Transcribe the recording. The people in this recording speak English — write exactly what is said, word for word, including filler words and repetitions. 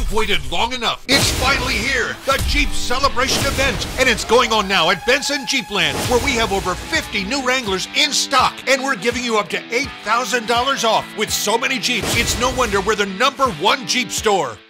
You've waited long enough. It's finally here, the Jeep Celebration event. And it's going on now at Benson Jeepland, where we have over fifty new Wranglers in stock. And we're giving you up to eight thousand dollars off. With so many Jeeps, it's no wonder we're the number one Jeep store.